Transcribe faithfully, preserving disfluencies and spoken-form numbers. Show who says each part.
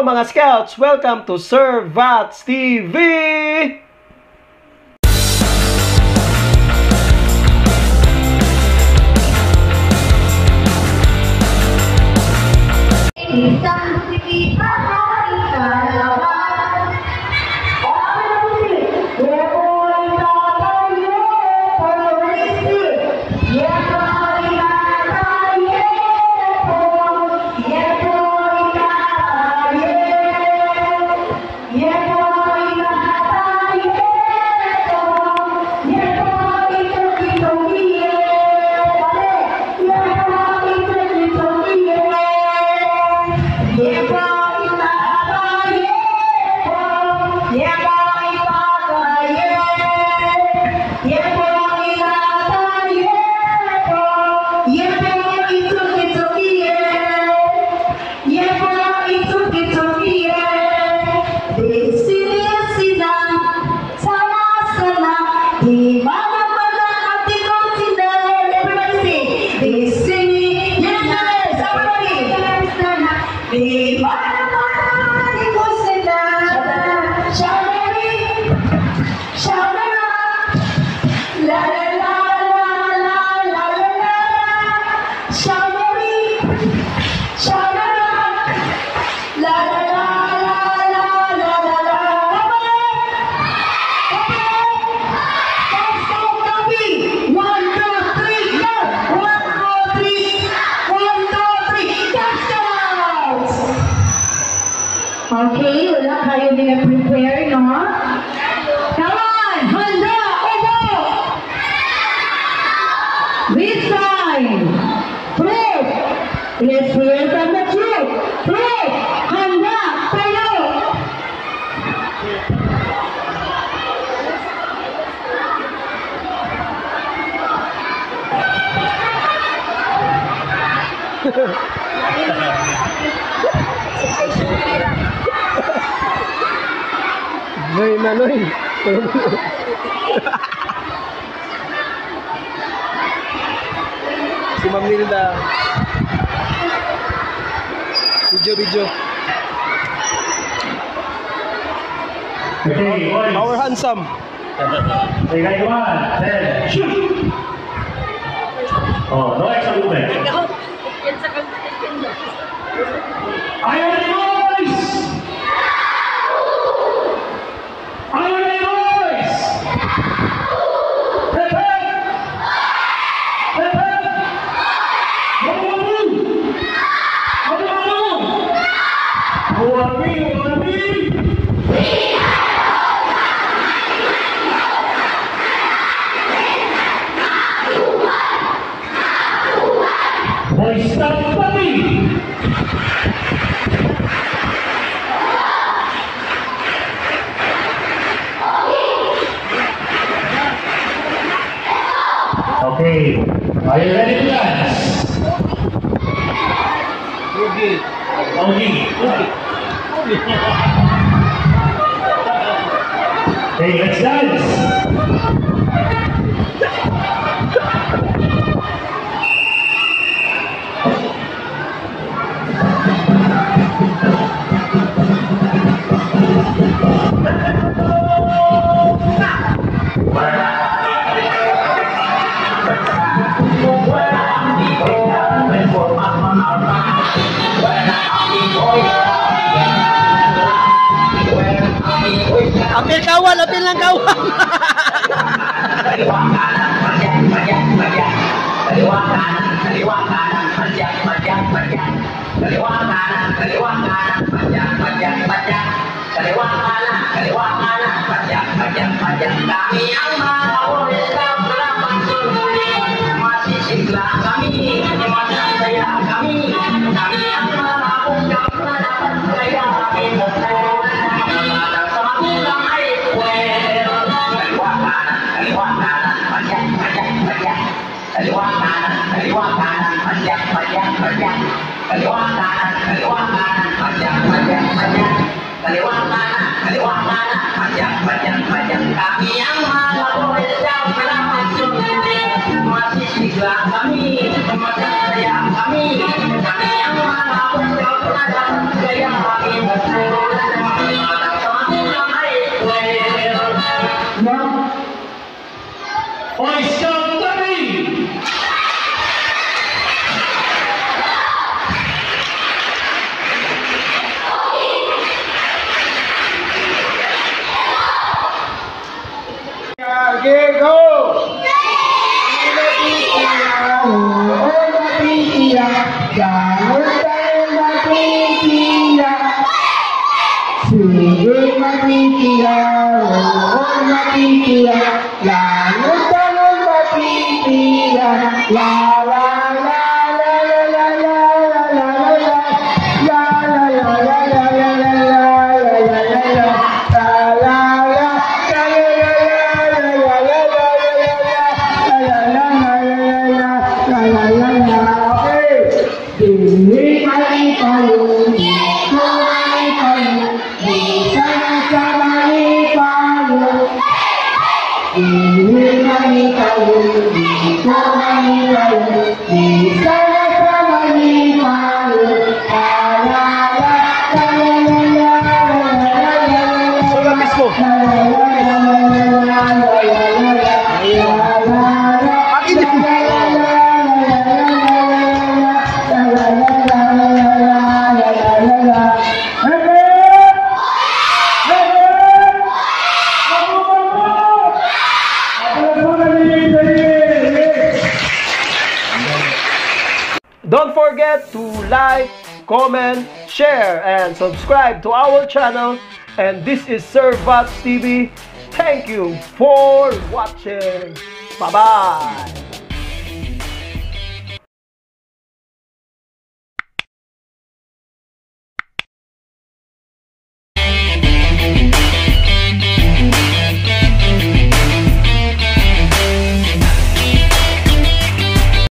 Speaker 1: Hello mga Scouts! Welcome to Sir Vats T V!
Speaker 2: Isang sinipa ay kalaban. Yepoy tataye, polisi. Yepoy tataye, yepoy tataye. Yepoy tataye, yepoy tukitokiye. Yepoy tukitokiye. Okay, wala kayo nila-prepare, no? Come on! Handa! Opo! This time! Flip! Let's hear from the troop! Flip! Handa! Tayo!
Speaker 1: May nanoy. Si Ma'am Nilda. Video, video.
Speaker 3: Okay, boys.
Speaker 1: Our handsome.
Speaker 3: Okay, guys, come on. Then, shoot! Oh, no extra movement. Are you ready, boys? Are you ready, boys? Prepare! Prepare! What do you want to do? What do you want to do? Who are we? Who are we? Boys, stop puppy! Okay, are you ready to dance? Okay. Okay. Okay, let's dance.
Speaker 1: Apil kawan, apil lang kawan.
Speaker 2: Kaliwa kanan, panjang, panjang, panjang. Kaliwa kanan, kaliwa kanan, panjang, panjang, panjang. Kaliwa kanan, kaliwa kanan, panjang, panjang, panjang. Kaliwa kanan, kaliwa kanan, panjang, panjang, panjang. Kami yang mau Islam selamat suri, masih sigla kami, masih saya kami. Kami yang mau jangan dapat saya kami bersama. Sama tulang air kue. Kaliwa kanan, kaliwa kanan, panjang, panjang, panjang. Kaliwa kanan, kaliwa kanan, panjang, panjang, panjang. Kaliwa kanan, kaliwa kanan, panjang, panjang, panjang. Kaliwa kanan, kaliwa kanan, panjang, panjang, panjang. Kami yang mau Islam selamat suri, masih sigla kami, masih saya kami. Kami yang mau jangan dapat saya kami bersama.
Speaker 3: na o isang tabi.
Speaker 1: Okay, go!
Speaker 3: Sige matitira, oo matitira, lalo tanong matitira, la la la la la la la la la la la la la
Speaker 1: Don't forget to like, comment, share, and subscribe to our channel. And this is Sir Vats T V. Thank you for watching. Bye-bye.